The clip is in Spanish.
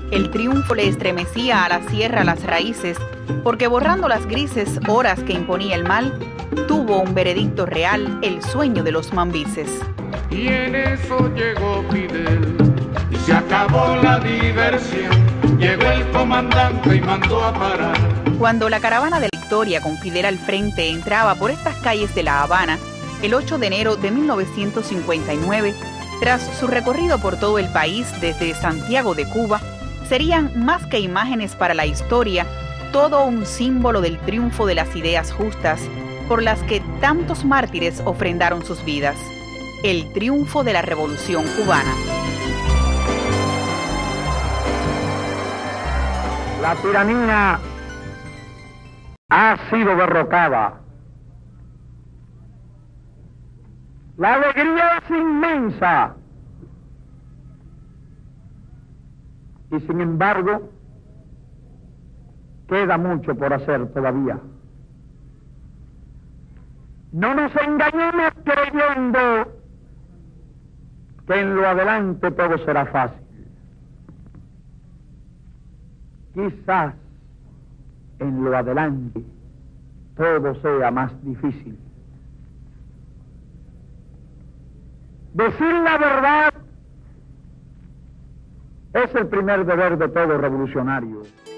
El triunfo le estremecía a la sierra las raíces, porque borrando las grises horas que imponía el mal, tuvo un veredicto real el sueño de los mambises. Y en eso llegó Fidel, y se acabó la diversión. Llegó el comandante y mandó a parar. Cuando la caravana de la Victoria con Fidel al frente entraba por estas calles de La Habana, el 8 de enero de 1959, tras su recorrido por todo el país desde Santiago de Cuba, serían más que imágenes para la historia, todo un símbolo del triunfo de las ideas justas por las que tantos mártires ofrendaron sus vidas. El triunfo de la Revolución Cubana. La tiranía ha sido derrocada. La alegría es inmensa. Y sin embargo, queda mucho por hacer todavía. No nos engañemos creyendo que en lo adelante todo será fácil. Quizás en lo adelante todo sea más difícil. Decir la verdad es el primer deber de todo revolucionario.